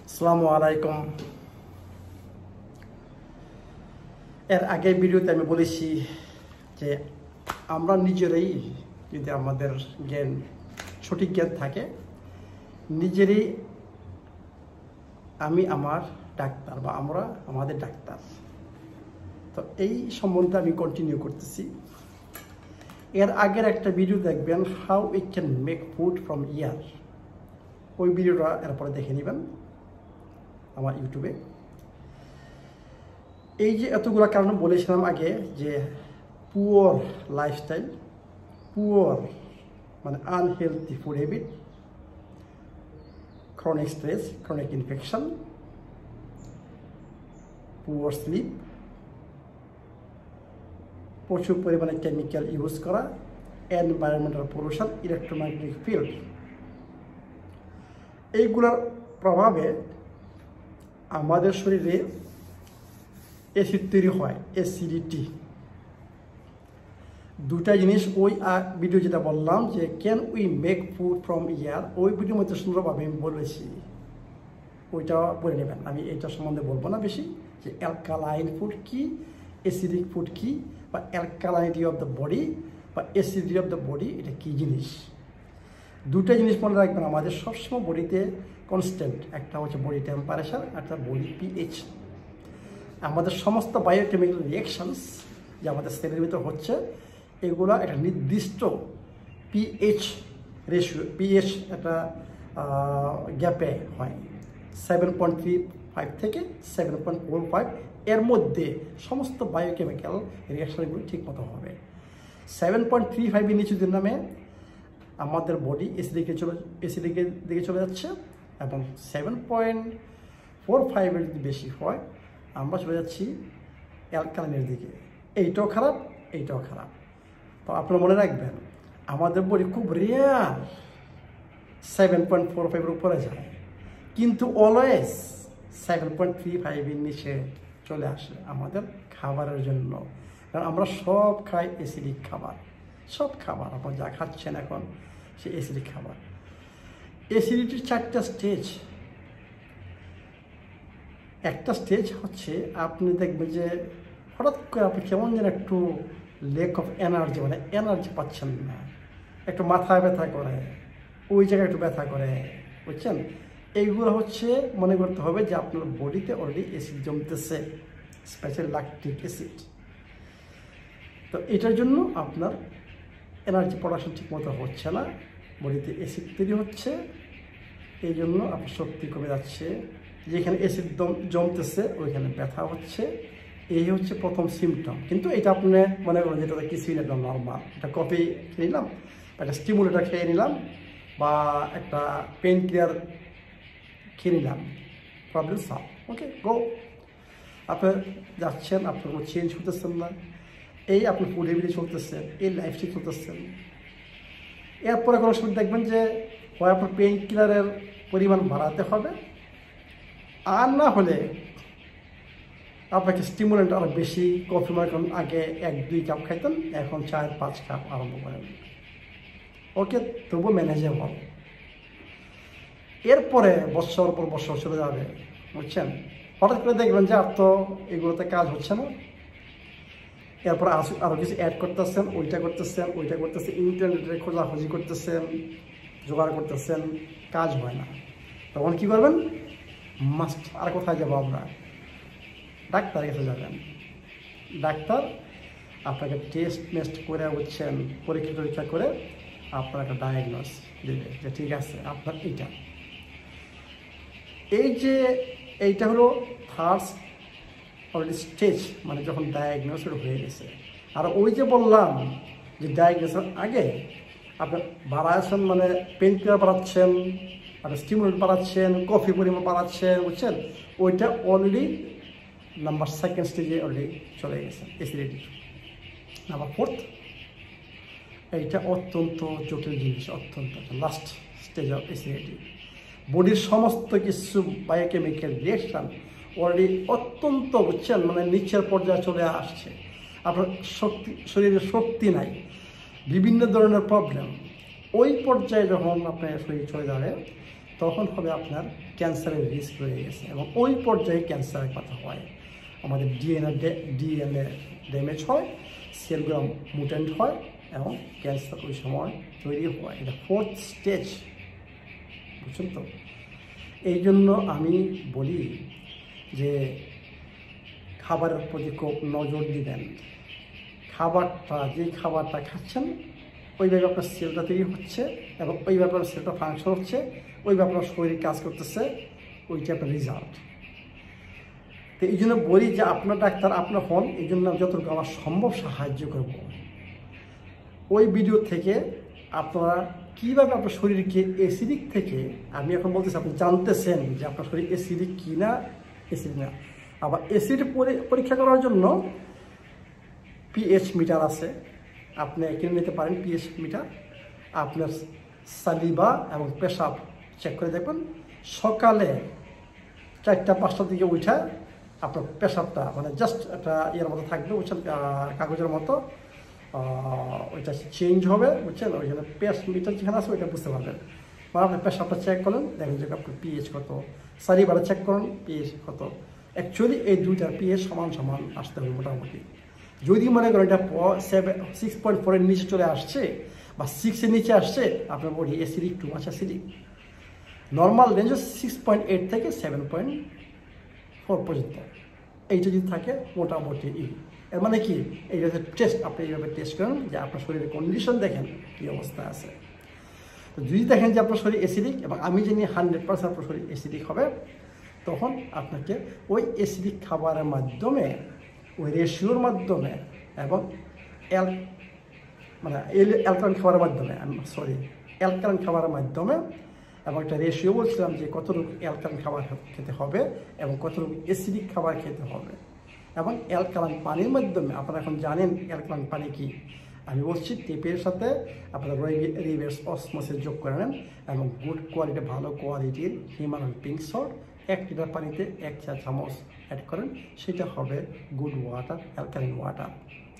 আসসালামু আলাইকুম। এর আগের ভিডিওতে আমি বলেছি যে আমরা নিজেরাই যদি আমাদের জ্ঞান সঠিক জ্ঞান থাকে, নিজেরই আমি আমার ডাক্তার বা আমরা আমাদের ডাক্তার। তো এই সম্বন্ধে আমি কন্টিনিউ করতেছি। এর আগের একটা ভিডিও দেখবেন, how we can make food from air. ওই ভিডিওটা এরপরে দেখে নেবেন আমার ইউটিউবে। এই যে এতগুলো কারণ বলেছিলাম আগে, যে পুয়ার লাইফস্টাইল, পুয়ার মানে unhealthy food habit, chronic stress, chronic infection, poor sleep, প্রচুর পরিমাণে কেমিক্যাল ইউজ করা, এনভায়রনমেন্টাল পলিউশন, ইলেকট্রোম্যাগনেটিক ফিল্ড, এইগুলোর প্রভাবে আমাদের শরীরে অ্যাসিড তৈরি হয়, অ্যাসিডিটি। দুটা জিনিস ওই ভিডিও যেটা বললাম যে can we make food from air, ওই ভিডিওর মধ্যে সুন্দরভাবে আমি বলেছি, ওইটা পড়ে নেবেন। আমি এইটার সম্বন্ধে বলবো না বেশি, যে অ্যালকালাইন ফুড কি, অ্যাসিডিক ফুড কি, বা অ্যালকালাইনিটি অফ দ্য বডি বা অ্যাসিডিটি অফ দ্য বডি, এটা কী জিনিস। দুটা জিনিস মনে রাখবেন আমাদের সবসময় বডিতে কনস্ট্যান্ট, একটা হচ্ছে বডি টেম্পারেচার, একটা বডি পিএইচ। আমাদের সমস্ত বায়োকেমিক্যাল রিয়াকশানস যে আমাদের সেলের ভিতর হচ্ছে, এগুলো একটা নির্দিষ্ট পিএইচ রেশিও, পিএইচ একটা গ্যাপে হয়, 7.35 থেকে 7.45, এর মধ্যে সমস্ত বায়োকেমিক্যাল রিয়াকশানগুলো ঠিকমতো হবে। 7.35 নিচে যদি নামে আমাদের বডি অ্যাসিডিকের দিকে চলে যাচ্ছে, এবং 7.45 যদি বেশি হয় আমরা চলে যাচ্ছি অ্যালকালাইনের দিকে। এইটাও খারাপ, এইটাও খারাপ। তো আপনারা মনে রাখবেন আমাদের বডি খুব রেয়ার 7.45 উপরে যায়, কিন্তু অলওয়েজ 7.35 নিচে চলে আসে আমাদের খাবারের জন্য। কারণ আমরা সব খাই অ্যাসিডিক খাবার, সব খাবার আপনারা যা খাচ্ছেন এখন সে অ্যাসিডিক খাবার। অ্যাসিডিটির 4টা স্টেজ। একটা স্টেজ হচ্ছে আপনি দেখবেন যে হঠাৎ করে আপনি কেমন যেন একটু ল্যাক অফ এনার্জি, মানে এনার্জি পাচ্ছেন না, একটু মাথায় ব্যথা করে, ওই জায়গায় একটু ব্যথা করে, বুঝছেন। এইগুলো হচ্ছে মনে করতে হবে যে আপনার বডিতে অলরেডি অ্যাসিড জমতেছে, স্পেশাল ল্যাকটিক অ্যাসিড। তো এটার জন্য আপনার এনার্জি প্রোডাকশন ঠিকমতো হচ্ছে না, বডিতে অ্যাসিড তৈরি হচ্ছে, এই জন্য আপনার শক্তি কমে যাচ্ছে, যেখানে অ্যাসিড জমতেছে ওইখানে ব্যথা হচ্ছে। এই হচ্ছে প্রথম সিমটম। কিন্তু এটা আপনি মনে করেন যেটা কিছুই না, একদম নর্মাল, একটা কফি খেয়ে নিলাম, একটা স্টিমুলেটার খেয়ে নিলাম, বা একটা পেন কিলার খেয়ে নিলাম, প্রবলেম সলভ, ওকে গো। আপনি যাচ্ছেন, আপনার কোনো চেঞ্জ হতেছেন না, এই আপনি ফুড হ্যাবিটে চলতেছেন, এই লাইফস্টাইল চলতেছেন। এরপরে কোনো সময় দেখবেন যে হয় আপনার পেইন কিলারের পরিমাণ বাড়াতে হবে, আর না হলে আপনাকে স্টিমুলেন্ট আরও বেশি, কফি মনে করেন আগে 1-2 কাপ খাইতেন, এখন 4-5 কাপ আরম্ভ করেন, ওকে, তবুও ম্যানেজেবল। এরপরে বছর পর বছর চলে যাবে, বুঝছেন। হঠাৎ করে দেখবেন যে আর তো এগুলোতে কাজ হচ্ছে না, এরপর আরও কিছু অ্যাড করতেছেন, ওইটা করতেছেন, ওইটা করতেছেন, ইন্টারনেটে খোঁজাখুঁজি করতেছেন, জোগাড় করতেছেন, কাজ হয় না। তখন কী করবেন? মাস্ট আর কোথায় যাবো আমরা? ডাক্তারের কাছে যাবেন। ডাক্তার আপনাকে টেস্ট করে, বুঝছেন, পরীক্ষা করে আপনার একটা ডায়াগনোস দেবে যে ঠিক আছে আপনার এইটা। এই যে এইটা হলো থার্ড অলরেডি স্টেজ, মানে যখন ডায়াগনোস হয়ে গেছে। আর ওই যে বললাম যে ডায়াগনোসের আগে আপনার বাড়াচ্ছেন, মানে পেন কিলার বাড়াচ্ছেন, আর স্টিমুলেন্ট বাড়াচ্ছেন, কফি পরিমাণ বাড়াচ্ছেন, বুঝছেন, ওইটা অলরেডি নাম্বার 2nd স্টেজে অলরেডি চলে গেছে, অ্যাসিডিটি। নাম্বার 4th, এইটা অত্যন্ত জটিল জিনিস, অত্যন্ত লাস্ট স্টেজ অফ অ্যাসিডিটি। বডির সমস্ত কিছু বায়োকেমিক্যাল রিয়াকশান অলরেডি অত্যন্ত, বুঝছেন, মানে নিচের পর্যায়ে চলে আসছে। আপনার শরীরে শক্তি নাই, বিভিন্ন ধরনের প্রবলেম। ওই পর্যায়ে যখন আপনার শরীর চলে যাবে তখন হবে আপনার ক্যান্সারের রিস্ক রয়ে গেছে, এবং ওই পর্যায়ে ক্যান্সারের কথা হয়। আমাদের ডিএনএ ড্যামেজ হয়, সেলগুলো মুটেন্ট হয় এবং ক্যান্সার ওই সময় তৈরি হয়। এটা 4th স্টেজ, বুঝছেন তো? এই জন্য আমি বলি যে খাবারের প্রতি খুব নজর দিবেন। যে খাবারটা খাচ্ছেন ওইভাবে আপনার সেলটা তৈরি হচ্ছে এবং ওইভাবে আপনার সেলটা ফাংশন হচ্ছে, ওইভাবে আপনার শরীর কাজ করতেছে, ওইটা আপনার রেজাল্ট। তো এই জন্য বলি যে আপনার ডাক্তার আপনার হন, এই জন্য যতটুকু আমার সম্ভব সাহায্য করব। ওই ভিডিও থেকে আপনারা কীভাবে আপনার শরীরকে অ্যাসিডিক থেকে, আমি এখন বলতেছি আপনি জানতেছেন যে আপনার শরীর অ্যাসিডিক কি না অ্যাসিড না। আবার অ্যাসিড পরীক্ষা করার জন্য পিএইচ মিটার আছে, আপনি কিনে নিতে পারেন পিএইচ মিটার। আপনার সালিবা এবং পেশাব চেক করে দেখবেন। সকালে 4টা-5টার দিকে উঠে আপনার পেশাবটা মানে জাস্ট একটা ইয়ের মতো থাকবে, বুঝছেন, কাগজের মতো, ওইটা চেঞ্জ হবে, বুঝছেন। ওই জন্য পেশ মিটার যেখানে আছে ওইটা বুঝতে পারবেন। মানে আপনি পেশাবটা চেক করেন, দেখেন যে আপনার পিএইচ কত, সালিবাটা চেক করেন পিএইচ কত। অ্যাকচুয়ালি এই দুইটার পিএইচ সমান সমান আসতে হবে মোটামুটি। যদি মনে করেন এটা 6.4-এর নিচে চলে আসছে বা 6-এর নিচে আসছে, আপনার body acidic, too much acidic. Normal range 6.8 থেকে 7.4 পর্যন্ত। এইটা যদি থাকে মোটামুটি এর মানে কি, এইটা হচ্ছে টেস্ট। আপনি এইভাবে টেস্ট করেন যে আপনার শরীরের কন্ডিশন দেখেন কী অবস্থা আছে। তো যদি দেখেন যে আপনার শরীর অ্যাসিডিক, এবং আমি জানি 100% আপনার শরীর অ্যাসিডিক হবে, তখন আপনাকে ওই অ্যাসিডিক খাবারের মাধ্যমে, ওই রেশিওর মাধ্যমে এবং অ্যালকালাইন খাবারের মাধ্যমে, অ্যালকালাইন খাবারের মাধ্যমে, এবং একটা রেশিও বলছিলাম যে কতটুকু অ্যালকালাইন খাবার খেতে হবে এবং কতটুকু অ্যাসিডিক খাবার খেতে হবে, এবং অ্যালকালাইন পানির মাধ্যমে। আপনারা এখন জানেন অ্যালকালাইন পানি কি। আমি বলছি টেপের সাথে আপনারা রিভার্স অসমোসিস যোগ করে নেন এবং গুড কোয়ালিটি, ভালো কোয়ালিটির হিমালয়ান পিঙ্ক সল্ট 1 লিটার পানিতে 1 চা চামচ অ্যাড করেন, সেটা হবে গুড ওয়াটার, অ্যালকালাইন ওয়াটার।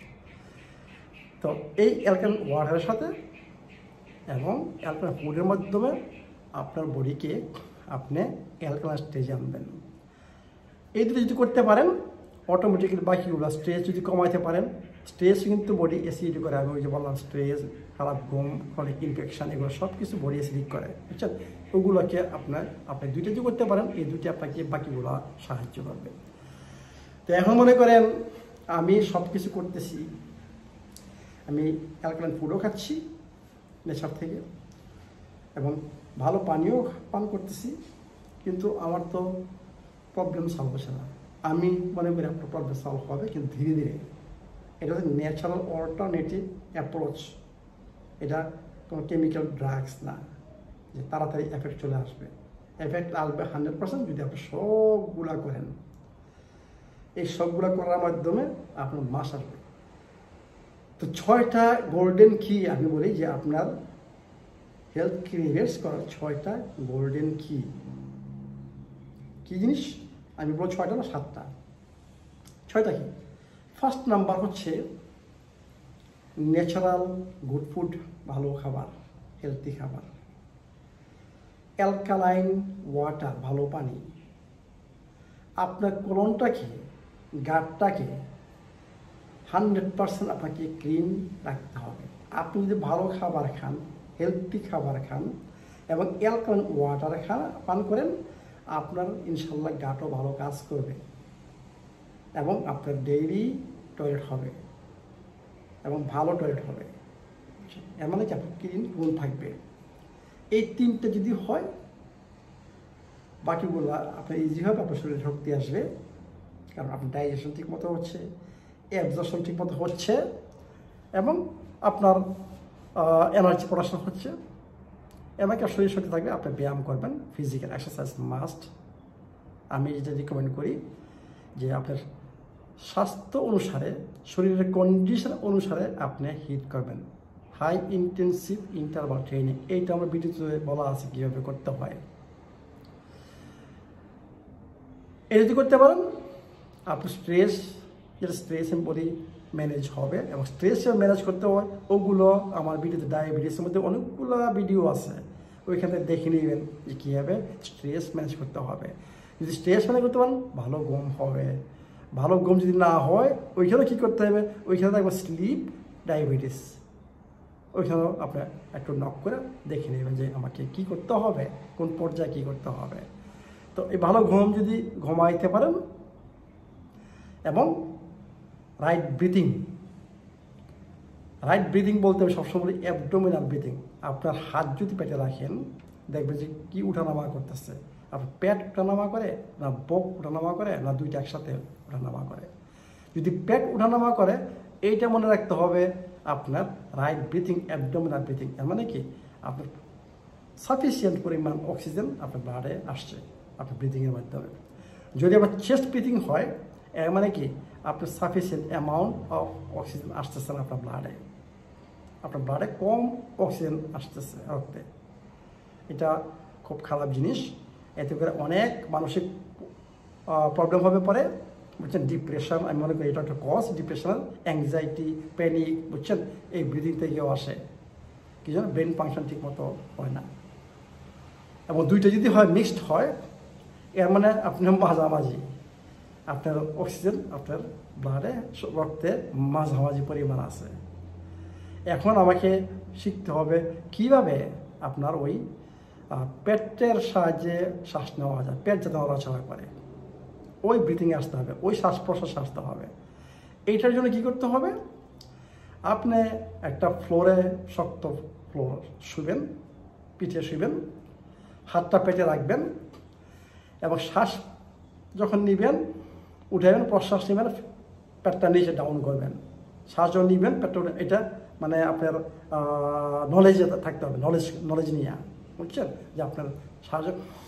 তো এই অ্যালকালাইন ওয়াটারের সাথে এবং অ্যালকালাইন ফুডের মাধ্যমে আপনার বডিকে আপনি অ্যালকালাইন স্টেজে আনবেন। এই দুটো যদি করতে পারেন, অটোমেটিক্যালি বাকিগুলো স্ট্রেস যদি কমাইতে পারেন। স্ট্রেস কিন্তু বডি অ্যাসিডিক করে। আমি ওই যে বললাম স্ট্রেস, খারাপ ঘুম, ক্রনিক ইনফেকশন, এগুলো সব কিছু বডি অ্যাসিডিক করে, বুঝছেন। ওগুলোকে আপনি দুইটা যদি করতে পারেন, এই দুইটা আপনাকে বাকিগুলো সাহায্য করবে। তো এখন মনে করেন আমি সব কিছু করতেছি, আমি অ্যালকালাইন ফুডও খাচ্ছি নেচার থেকে এবং ভালো পানিও পান করতেছি, কিন্তু আমার তো প্রবলেম সলভ হচ্ছে না। আমি মনে করি আপনার প্রবলেম সলভ হবে, কিন্তু ধীরে ধীরে। এটা হচ্ছে ন্যাচারাল অল্টারনেটিভ অ্যাপ্রোচ। এটা কোনো কেমিক্যাল ড্রাগস না যে তাড়াতাড়ি এফেক্ট চলে আসবে। এফেক্ট আসবে 100% যদি আপনি সবগুলা করেন। এই সবগুলা করার মাধ্যমে আপনার মাস আসবে। তো 6টা গোল্ডেন কি আমি বলি যে আপনার হেলথকে রিভার্স করার 6টা গোল্ডেন কি। কি জিনিস আমি বলবো? 6টা না 7টা? 6টা কি? ফার্স্ট নাম্বার হচ্ছে ন্যাচারাল গুড ফুড, ভালো খাবার, হেলথি খাবার। অ্যালকালাইন ওয়াটার, ভালো পানি। আপনার কোলনটাকে, গাটটাকে 100% আপনাকে ক্লিন রাখতে হবে। আপনি যদি ভালো খাবার খান, হেলথি খাবার খান এবং অ্যালকালাইন ওয়াটার পান করেন, আপনার ইনশাল্লাহ গাটও ভালো কাজ করবে এবং আপনার ডেইলি টয়লেট হবে এবং ভালো টয়লেট হবে। এর মানে কি আপনার ক্লিন রুম থাকবে। এই 3টে যদি হয়, বাকিগুলো আপনার ইজি হবে, আপনার শরীরে শক্তি আসবে, কারণ আপনার ডাইজেশন ঠিক মতো হচ্ছে, অ্যাবজর্পশন ঠিক মতো হচ্ছে এবং আপনার এনার্জি প্রোডাকশন হচ্ছে। এমনকি শরীর শক্তি থাকবে। আপনি ব্যায়াম করবেন, ফিজিক্যাল এক্সারসাইজ মাস্ট। আমি যেটা রিকমেন্ড করি যে আপনার স্বাস্থ্য অনুসারে, শরীরের কন্ডিশন অনুসারে আপনি হিট করবেন। হাই ইন্টেন্সিভ ইন্টারভাল ট্রেনিং, এইটা আমার ভিডিওতে বলা আছে কীভাবে করতে হয়। এটা যদি করতে পারেন, আপনার যেটা স্ট্রেস বডি ম্যানেজ হবে এবং স্ট্রেস ম্যানেজ করতে হয়। ওগুলো আমার ভিডিওতে, ডায়াবেটিসের মধ্যে অনেকগুলো ভিডিও আছে, ওইখান থেকে দেখে নেবেন যে কীভাবে স্ট্রেস ম্যানেজ করতে হবে। যদি স্ট্রেস ম্যানেজ করতে পারেন ভালো ঘুম হবে। ভালো ঘুম যদি না হয় ওইখানে কী করতে হবে, ওইখানে থাকবে স্লিপ ডায়াবেটিস, ওইখানেও আপনার একটু নক করে দেখে নেবেন যে আমাকে কী করতে হবে, কোন পর্যায়ে কী করতে হবে। তো এই ভালো ঘুম যদি ঘুমাইতে পারেন এবং রাইট ব্রিদিং বলতে আমি সবসময় অ্যাবডোমিনাল ব্রিদিং। আপনার হাত যদি পেটে রাখেন দেখবেন যে কী উঠানামা করতেছে, আপনার পেট উঠানামা করে না বুক উঠানামা করে না দুইটা একসাথে উঠানামা করে। যদি পেট উঠানামা করে এইটা মনে রাখতে হবে আপনার রাইট ব্রিথিং, অ্যাবডোমিনাল ব্রিথিং। এর মানে কি আপনার সাফিসিয়েন্ট পরিমাণ অক্সিজেন আপনার ব্লাডে আসছে আপনার ব্রিথিংয়ের মাধ্যমে। যদি আপনার চেস্ট ব্রিথিং হয় এর মানে কি আপনার সাফিসিয়েন্ট অ্যামাউন্ট অফ অক্সিজেন আসতেছে না আপনার ব্লাডে কম অক্সিজেন আসতেছে রক্তে। এটা খুব খারাপ জিনিস। এতে করে অনেক মানসিক প্রবলেম হবে পরে, বুঝছেন। ডিপ্রেশন আমি মনে করি এটা একটা কজ, ডিপ্রেশন, অ্যাংজাইটি, প্যানিক, বুঝছেন, এই ব্রিদিং থেকেও আসে। কি জানো, ব্রেন ফাংশন ঠিক মতো হয় না। এবং দুইটা যদি হয় মিক্সড হয় এর মানে আপনার মাঝামাঝি আপনার অক্সিজেন আপনার ব্লাডে রক্তে মাঝামাঝি পরিমাণ আছে। এখন আমাকে শিখতে হবে কিভাবে আপনার ওই পেটের সাহায্যে শ্বাস নেওয়া যায়, পেট যাতে নড়াচড়া করে, ওই ব্রিথিংয়ে আসতে হবে, ওই শ্বাস প্রশ্বাসে আসতে হবে। এইটার জন্য কি করতে হবে, আপনি একটা ফ্লোরে, শক্ত ফ্লোর শুবেন, পিঠে শুবেন, হাতটা পেটে রাখবেন এবং শ্বাস যখন নিবেন উঠাবেন, প্রশ্বাস নেবেন, পেটটা নিচে ডাউন করবেন। শ্বাস যখন নিবেন পেটটা, এটা মানে আপনার নলেজে থাকতে হবে, নলেজ নিয়ে, বুঝছেন, যে আপনার শ্বাস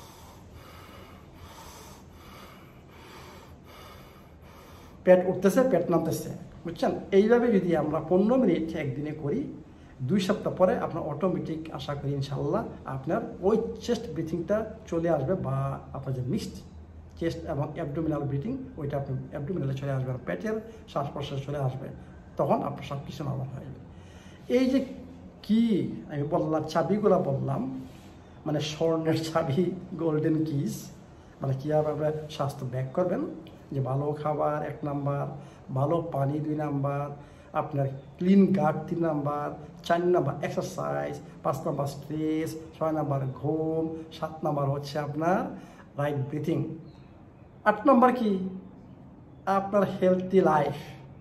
পেট উঠতেছে, পেট নামতেছে, বুঝছেন। এইভাবে যদি আমরা 15 মিনিট একদিনে করি, 2 সপ্তাহ পরে আপনার অটোমেটিক আশা করি ইনশাল্লাহ আপনার ওই চেস্ট ব্রিথিংটা চলে আসবে, বা আপনার যে মিক্সড চেস্ট এবং অ্যাবডোমিনাল ব্রিথিং ওইটা আপনি অ্যাবডোমিনালে চলে আসবে, আর পেটের শ্বাস প্রশ্বাস চলে আসবে, তখন আপনার সব কিছু নরমাল হয়ে যাবে। এই যে কি আমি বললাম, চাবিগুলো বললাম, মানে স্বর্ণের চাবি, গোল্ডেন কিস, মানে কীভাবে আপনার স্বাস্থ্য ব্যাক করবেন, যে ভালো খাবার 1 নাম্বার, ভালো পানি 2 নাম্বার, আপনার clean gut 3 number, 4 number exercise, 5 number stress, 6 number ঘুম, 7 নাম্বার হচ্ছে আপনার রাইট ব্রিথিং, 8 নাম্বার কি আপনার healthy life,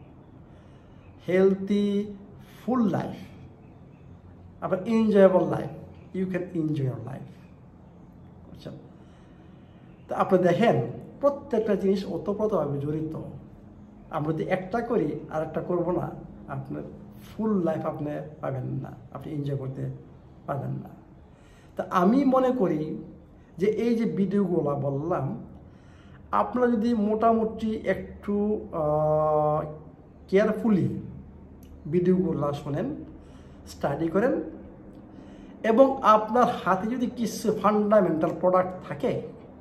healthy full life, আপনার enjoyable life, you can enjoy your life, বুঝছেন। তো আপনি দেখেন প্রত্যেকটা জিনিস ওতপ্রোতভাবে জড়িত। আমরা যদি একটা করি আর একটা করবো না, আপনার ফুল লাইফ আপনি পাবেন না, আপনি এনজয় করতে পারবেন না। তা আমি মনে করি যে এই যে ভিডিওগুলো বললাম, আপনারা যদি মোটামুটি একটু কেয়ারফুলি ভিডিওগুলো শোনেন, স্টাডি করেন, এবং আপনার হাতে যদি কিছু ফান্ডামেন্টাল প্রোডাক্ট থাকে,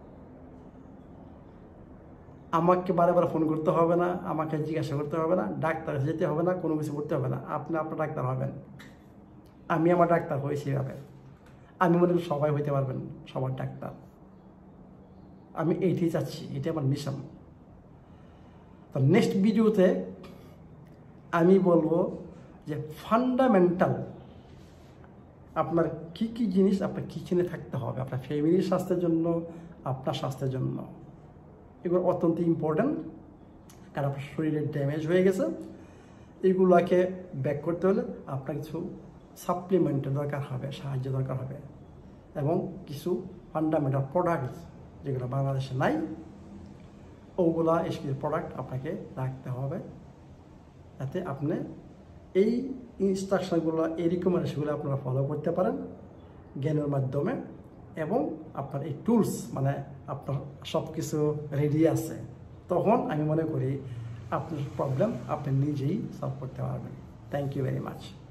আমাকে বারে বারে ফোন করতে হবে না, আমাকে জিজ্ঞাসা করতে হবে না, ডাক্তার যেতে হবে না, কোনো কিছু করতে হবে না, আপনি আপনার ডাক্তার হবেন। আমি আমার ডাক্তার হয়েছি এভাবে, আমি মনে করি সবাই হইতে পারবেন সবার ডাক্তার। আমি এইটাই চাচ্ছি, এটাই আমার মিশন। তো নেক্সট ভিডিওতে আমি বলবো যে ফান্ডামেন্টাল আপনার কি কি জিনিস আপনার কিচেনে থাকতে হবে আপনার ফ্যামিলির স্বাস্থ্যের জন্য, আপনার স্বাস্থ্যের জন্য। এগুলো অত্যন্ত ইম্পর্ট্যান্ট, কারণ আপনার শরীরের ড্যামেজ হয়ে গেছে। এগুলোকে ব্যাক করতে হলে আপনার কিছু সাপ্লিমেন্টের দরকার হবে, সাহায্য দরকার হবে, এবং কিছু ফান্ডামেন্টাল প্রোডাক্ট যেগুলো বাংলাদেশে নাই, ওগুলা এসব প্রোডাক্ট আপনাকে রাখতে হবে, যাতে আপনি এই ইনস্ট্রাকশনগুলো, এই রিকমেন্ডেশনগুলো আপনারা ফলো করতে পারেন জ্ঞানের মাধ্যমে, এবং আপনার এই টুলস মানে আপনার সব কিছু রেডি আছে, তখন আমি মনে করি আপনার প্রবলেম আপনি নিজেই সলভ করতে পারবেন। Thank you very much.